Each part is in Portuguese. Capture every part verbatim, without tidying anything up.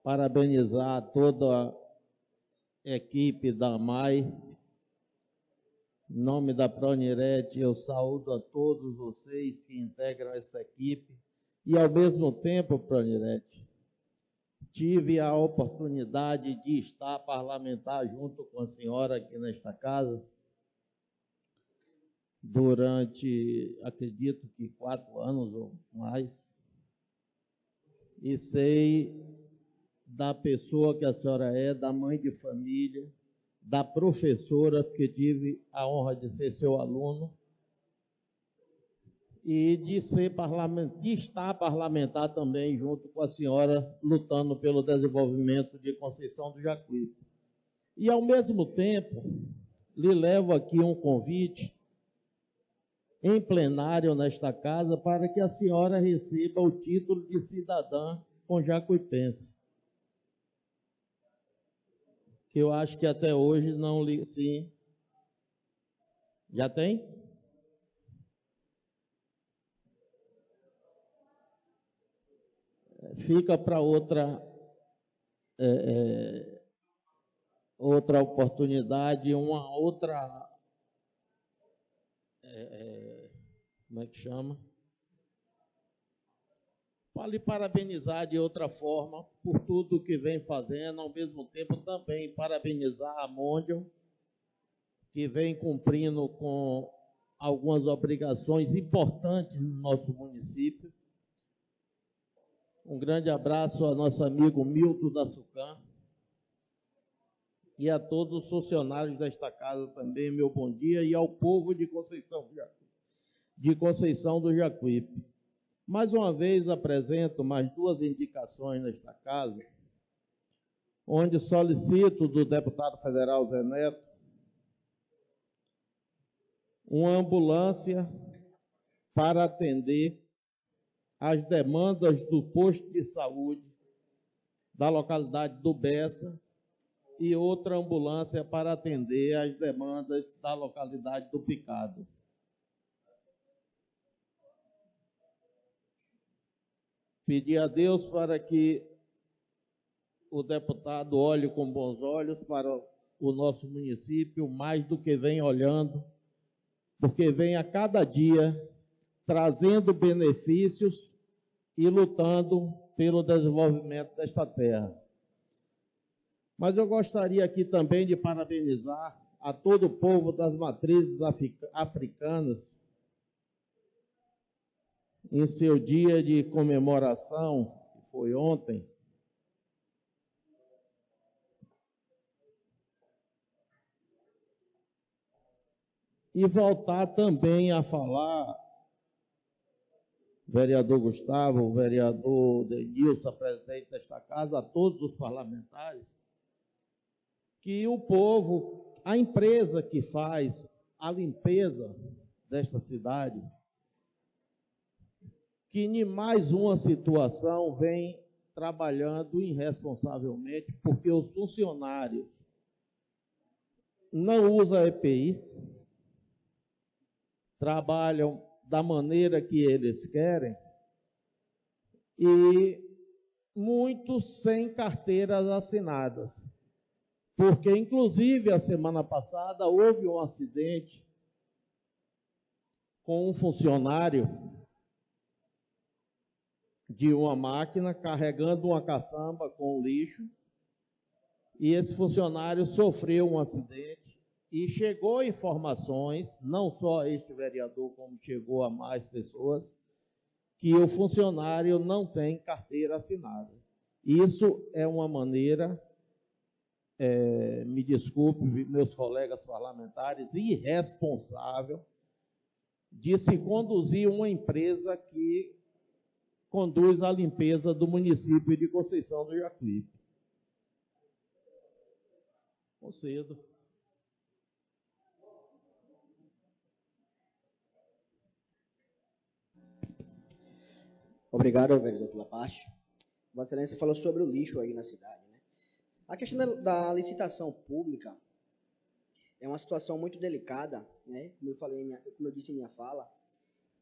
parabenizar toda a equipe da A M A I. Em nome da Pronirete, eu saúdo a todos vocês que integram essa equipe. E, ao mesmo tempo, Pronirete, tive a oportunidade de estar parlamentar junto com a senhora aqui nesta casa durante, acredito que quatro anos ou mais, e sei da pessoa que a senhora é, da mãe de família, da professora, porque tive a honra de ser seu aluno, e de ser parlamentar, de estar parlamentar também junto com a senhora, lutando pelo desenvolvimento de Conceição do Jacuípe. E, ao mesmo tempo, lhe levo aqui um convite em plenário nesta casa para que a senhora receba o título de cidadã conjacuipense, que eu acho que até hoje não li... Sim. Já tem? Fica para outra, é, é, outra oportunidade, uma outra... É, é, como é que chama? Para lhe parabenizar de outra forma por tudo que vem fazendo, ao mesmo tempo também parabenizar a Mondial, que vem cumprindo com algumas obrigações importantes no nosso município. Um grande abraço ao nosso amigo Milton da Sucam e a todos os funcionários desta casa também, meu bom dia, e ao povo de Conceição, de Conceição do Jacuípe. Mais uma vez apresento mais duas indicações nesta casa, onde solicito do deputado federal Zé Neto uma ambulância para atender as demandas do posto de saúde da localidade do Bessa e outra ambulância para atender as demandas da localidade do Picado. Pedir a Deus para que o deputado olhe com bons olhos para o nosso município, mais do que vem olhando, porque vem a cada dia trazendo benefícios e lutando pelo desenvolvimento desta terra. Mas eu gostaria aqui também de parabenizar a todo o povo das matrizes africanas em seu dia de comemoração, que foi ontem, e voltar também a falar, vereador Gustavo, vereador Denilson, presidente desta casa, a todos os parlamentares, que o povo, a empresa que faz a limpeza desta cidade, que em mais uma situação vem trabalhando irresponsavelmente, porque os funcionários não usam E P I, trabalham da maneira que eles querem e muitos sem carteiras assinadas. Porque, inclusive, a semana passada houve um acidente com um funcionário de uma máquina carregando uma caçamba com lixo, e esse funcionário sofreu um acidente e chegou informações, não só a este vereador, como chegou a mais pessoas, que o funcionário não tem carteira assinada. Isso é uma maneira, é, me desculpe, meus colegas parlamentares, irresponsável de se conduzir uma empresa que conduz a limpeza do município de Conceição do Jacuípe. Concedo. Obrigado, vereador, pela parte. Vossa Excelência falou sobre o lixo aí na cidade, né? A questão da, da licitação pública é uma situação muito delicada, né? Como eu falei, como eu disse em minha fala,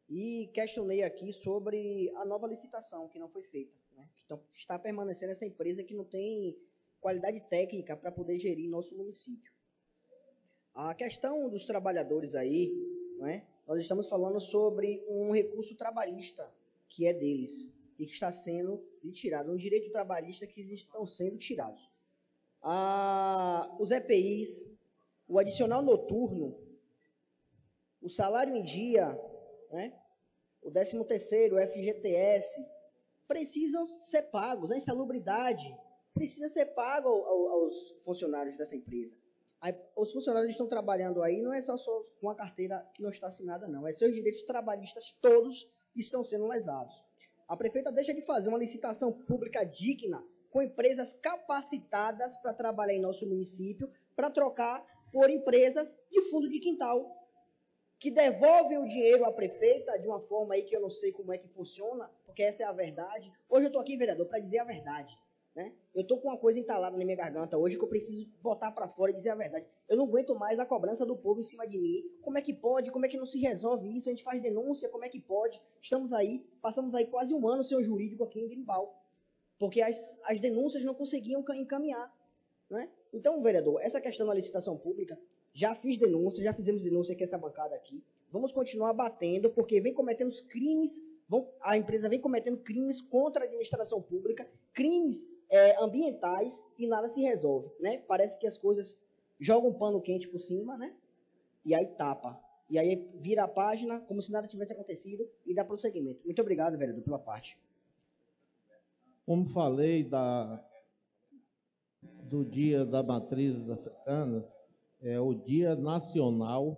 e questionei aqui sobre a nova licitação que não foi feita, né? Então, está permanecendo essa empresa que não tem qualidade técnica para poder gerir nosso município. A questão dos trabalhadores aí, né? Nós estamos falando sobre um recurso trabalhista que é deles e que está sendo tirado, um direito trabalhista que eles estão sendo tirados. Ah, os E P Is, o adicional noturno, o salário em dia, né? O décimo terceiro, o F G T S, precisam ser pagos. A insalubridade precisa ser pago aos funcionários dessa empresa. Aí, os funcionários estão trabalhando aí, não é só, só com a carteira que não está assinada, não. É seus direitos trabalhistas todos estão sendo lesados. A prefeita deixa de fazer uma licitação pública digna com empresas capacitadas para trabalhar em nosso município, para trocar por empresas de fundo de quintal, que devolvem o dinheiro à prefeita de uma forma aí que eu não sei como é que funciona, porque essa é a verdade. Hoje eu estou aqui, vereador, para dizer a verdade. Né? Eu estou com uma coisa entalada na minha garganta hoje que eu preciso botar para fora e dizer a verdade. Eu não aguento mais a cobrança do povo em cima de mim. Como é que pode? Como é que não se resolve isso? A gente faz denúncia, como é que pode? Estamos aí, passamos aí quase um ano sem o jurídico aqui em Birimbau, porque as, as denúncias não conseguiam encaminhar. Né? Então, vereador, essa questão da licitação pública, já fiz denúncia, já fizemos denúncia aqui essa bancada aqui. Vamos continuar batendo, porque vem cometendo os crimes, vão, a empresa vem cometendo crimes contra a administração pública, crimes é, ambientais, e nada se resolve. Né? Parece que as coisas jogam um pano quente por cima, né? E aí tapa. E aí vira a página como se nada tivesse acontecido e dá prosseguimento. Muito obrigado, vereador, pela parte. Como falei da, do Dia das Matrizes Africanas, é o Dia Nacional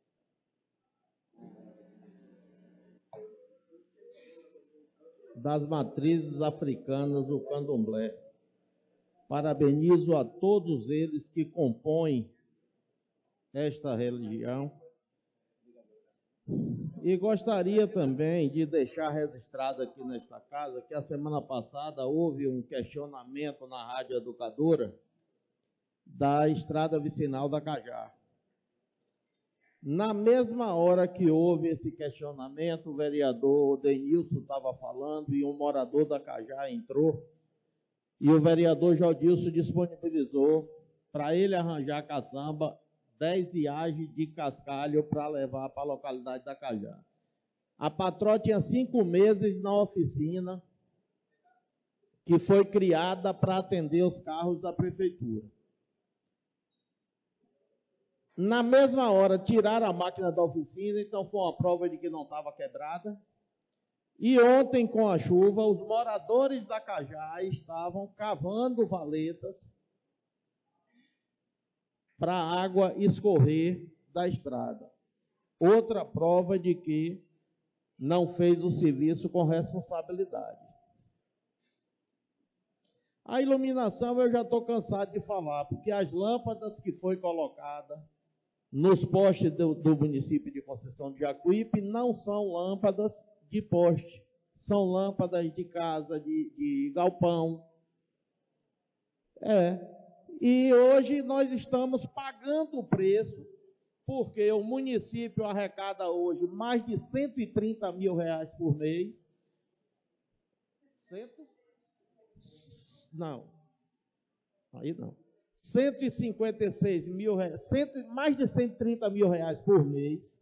das Matrizes Africanas do Candomblé. Parabenizo a todos eles que compõem esta religião. E gostaria também de deixar registrado aqui nesta casa que a semana passada houve um questionamento na Rádio Educadora da estrada vicinal da Cajá. Na mesma hora que houve esse questionamento, o vereador Denilson estava falando e um morador da Cajá entrou e o vereador Jodilson disponibilizou para ele arranjar caçamba dez viagens de cascalho para levar para a localidade da Cajá. A patroa tinha cinco meses na oficina que foi criada para atender os carros da prefeitura. Na mesma hora, tiraram a máquina da oficina, então foi uma prova de que não estava quebrada. E ontem, com a chuva, os moradores da Cajá estavam cavando valetas para a água escorrer da estrada. Outra prova de que não fez o serviço com responsabilidade. A iluminação eu já estou cansado de falar, porque as lâmpadas que foi colocada nos postes do, do município de Conceição de Jacuípe não são lâmpadas de poste, são lâmpadas de casa, de, de galpão. É. E hoje nós estamos pagando o preço, porque o município arrecada hoje mais de cento e trinta mil reais por mês. Cento? Não. Aí não. cento e cinquenta e seis mil reais, cento, mais de cento e trinta mil reais por mês.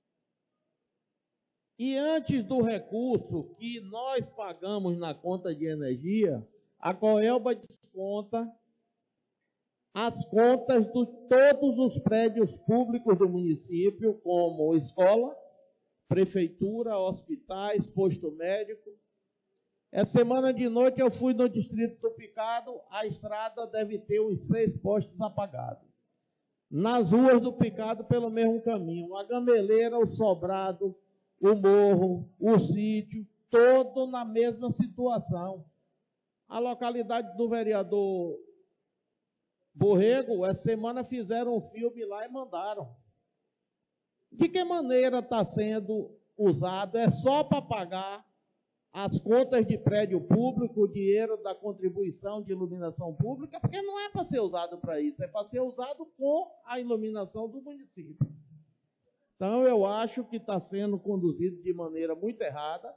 E antes do recurso que nós pagamos na conta de energia, a Coelba desconta as contas de todos os prédios públicos do município, como escola, prefeitura, hospitais, posto médico. Essa semana de noite eu fui no distrito do Picado, a estrada deve ter uns seis postes apagados. Nas ruas do Picado, pelo mesmo caminho, a Gameleira, o Sobrado, o Morro, o Sítio, todo na mesma situação. A localidade do vereador Borrego, essa semana fizeram um filme lá e mandaram. De que maneira está sendo usado? É só para pagar as contas de prédio público, o dinheiro da contribuição de iluminação pública, porque não é para ser usado para isso, é para ser usado com a iluminação do município. Então, eu acho que está sendo conduzido de maneira muito errada.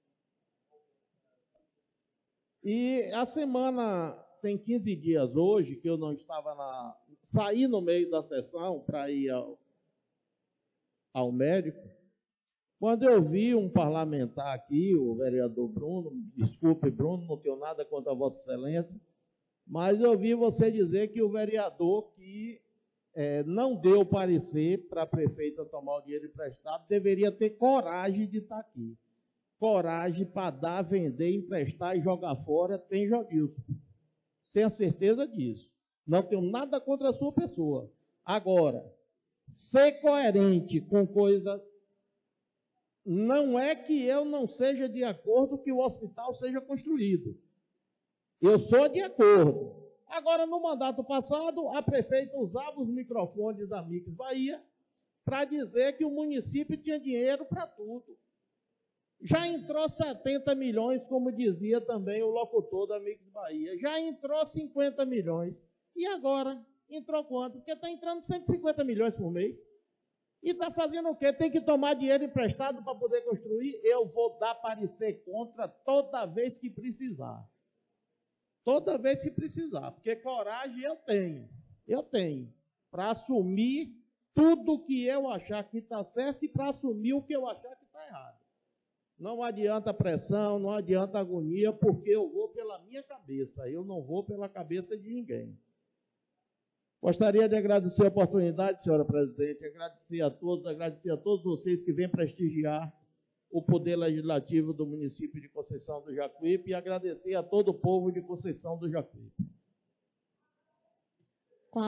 E a semana tem quinze dias hoje, que eu não estava na... Saí no meio da sessão para ir ao, ao médico. Quando eu vi um parlamentar aqui, o vereador Bruno, desculpe, Bruno, não tenho nada contra a Vossa Excelência, mas eu vi você dizer que o vereador que é, não deu parecer para a prefeita tomar o dinheiro emprestado deveria ter coragem de estar aqui. Coragem para dar, vender, emprestar e jogar fora, tem Jodilson. Tenha certeza disso. Não tenho nada contra a sua pessoa. Agora, ser coerente com coisa... Não é que eu não seja de acordo que o hospital seja construído. Eu sou de acordo. Agora, no mandato passado, a prefeita usava os microfones da Mix Bahia para dizer que o município tinha dinheiro para tudo. Já entrou setenta milhões, como dizia também o locutor da Mix Bahia. Já entrou cinquenta milhões. E agora? Entrou quanto? Porque está entrando cento e cinquenta milhões por mês. E está fazendo o quê? Tem que tomar dinheiro emprestado para poder construir? Eu vou dar parecer contra toda vez que precisar. Toda vez que precisar. Porque coragem eu tenho. Eu tenho. Para assumir tudo que eu achar que está certo e para assumir o que eu achar que está errado. Não adianta pressão, não adianta agonia, porque eu vou pela minha cabeça. Eu não vou pela cabeça de ninguém. Gostaria de agradecer a oportunidade, senhora presidente, agradecer a todos, agradecer a todos vocês que vêm prestigiar o Poder Legislativo do município de Conceição do Jacuípe e agradecer a todo o povo de Conceição do Jacuípe.